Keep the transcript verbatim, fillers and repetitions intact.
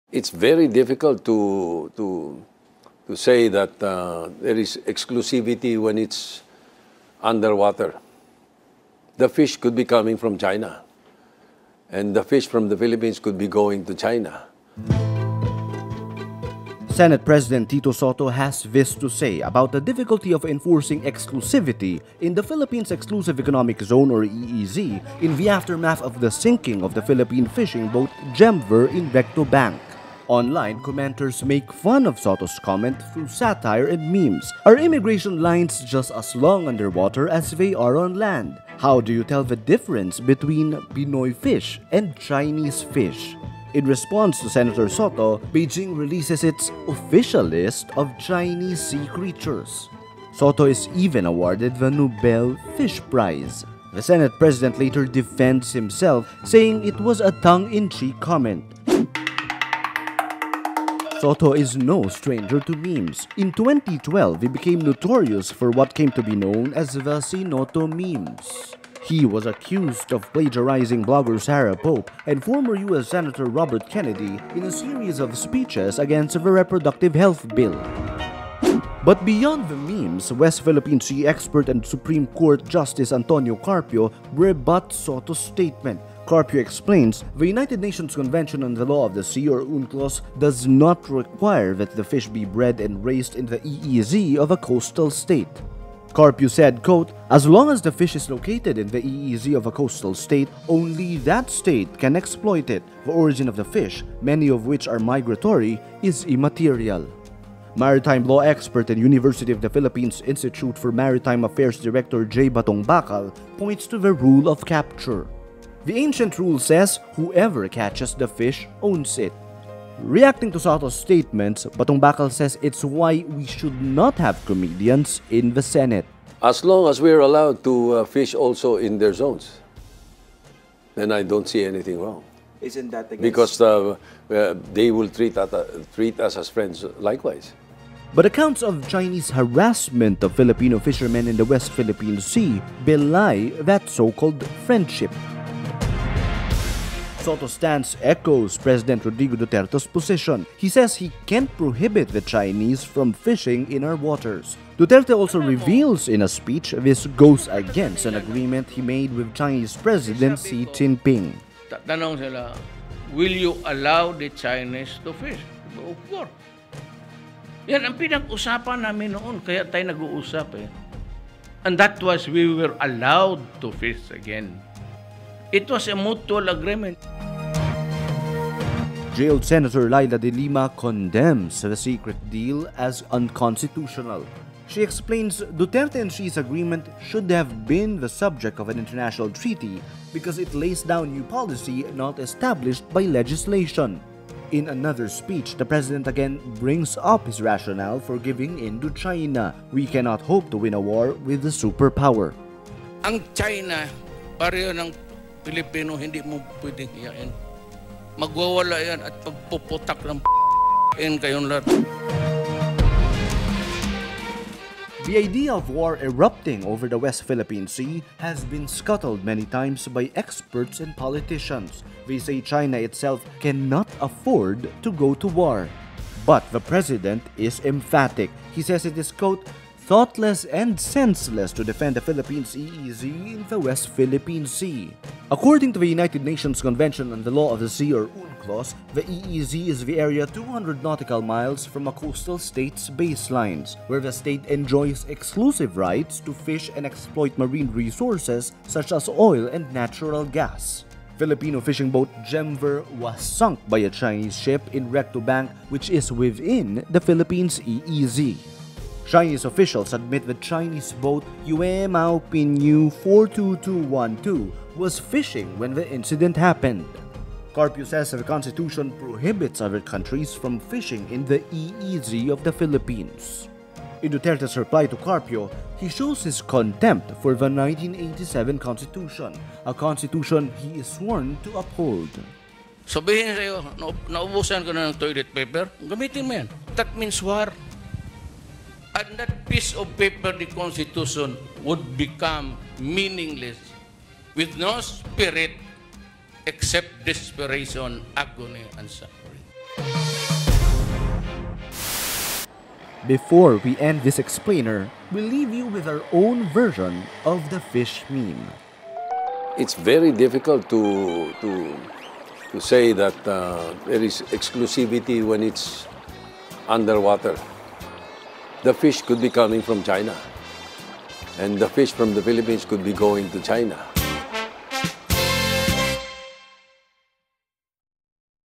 It's very difficult to, to, to say that uh, there is exclusivity when it's underwater. The fish could be coming from China, and the fish from the Philippines could be going to China. Senate President Tito Sotto has this to say about the difficulty of enforcing exclusivity in the Philippines Exclusive Economic Zone or E E Z in the aftermath of the sinking of the Philippine fishing boat Gemver in Recto Bank. Online, commenters make fun of Sotto's comment through satire and memes. Are immigration lines just as long underwater as they are on land? How do you tell the difference between Pinoy fish and Chinese fish? In response to Senator Sotto, Beijing releases its official list of Chinese sea creatures. Sotto is even awarded the Nobel Fish Prize. The Senate President later defends himself, saying it was a tongue-in-cheek comment. Sotto is no stranger to memes. In twenty twelve, he became notorious for what came to be known as the Sinoto memes. He was accused of plagiarizing blogger Sarah Pope and former U S Senator Robert Kennedy in a series of speeches against the reproductive health bill. But beyond the memes, West Philippine Sea expert and Supreme Court Justice Antonio Carpio rebuts Sotto's statement. Carpio explains, the United Nations Convention on the Law of the Sea or UNCLOS does not require that the fish be bred and raised in the E E Z of a coastal state. Carpio said, quote, "As long as the fish is located in the E E Z of a coastal state, only that state can exploit it. The origin of the fish, many of which are migratory, is immaterial." Maritime law expert and University of the Philippines Institute for Maritime Affairs Director J. Batong Bakal points to the rule of capture. The ancient rule says, whoever catches the fish owns it. Reacting to Sotto's statements, Batong Bakal says it's why we should not have comedians in the Senate. As long as we're allowed to uh, fish also in their zones, then I don't see anything wrong. Isn't that against... Because uh, uh, they will treat, at, uh, treat us as friends likewise. But accounts of Chinese harassment of Filipino fishermen in the West Philippine Sea belie that so-called friendship. Sotto's stance echoes President Rodrigo Duterte's position. He says he can't prohibit the Chinese from fishing in our waters. Duterte also reveals in a speech this goes against an agreement he made with Chinese President Xi Jinping. Tanong sila, will you allow the Chinese to fish? Of course. Yan ang pinag-usapan namin noon, kaya tayo nag-uusap eh. And that was we were allowed to fish again. It was a mutual agreement. Jailed Senator Laila de Lima condemns the secret deal as unconstitutional. She explains Duterte and Xi's agreement should have been the subject of an international treaty because it lays down new policy not established by legislation. In another speech, the president again brings up his rationale for giving in to China. We cannot hope to win a war with a superpower. Ang China, pareho ng Pilipino, hindi mo pwedeng hiyain. Magwawala yan at pagpuputak ng p***in kayong lahat. The idea of war erupting over the West Philippine Sea has been scuttled many times by experts and politicians. They say China itself cannot afford to go to war. But the president is emphatic. He says it is, quote, thoughtless and senseless to defend the Philippines E E Z in the West Philippine Sea. According to the United Nations Convention on the Law of the Sea or UNCLOS, the E E Z is the area two hundred nautical miles from a coastal state's baselines, where the state enjoys exclusive rights to fish and exploit marine resources such as oil and natural gas. Filipino fishing boat Gemver was sunk by a Chinese ship in Recto Bank, which is within the Philippines E E Z. Chinese officials admit the Chinese boat Yue Mao Pinyu four two two one two was fishing when the incident happened. Carpio says the Constitution prohibits other countries from fishing in the E E Z of the Philippines. In Duterte's reply to Carpio, he shows his contempt for the nineteen eighty-seven Constitution, a constitution he is sworn to uphold. Sabihin sa'yo, na naubusan ka na ng toilet paper, gamitin mo yan. That means war. And that piece of paper, the Constitution, would become meaningless with no spirit except desperation, agony, and suffering. Before we end this explainer, we'll leave you with our own version of the fish meme. It's very difficult to to to say that uh, there is exclusivity when it's underwater. The fish could be coming from China, and the fish from the Philippines could be going to China.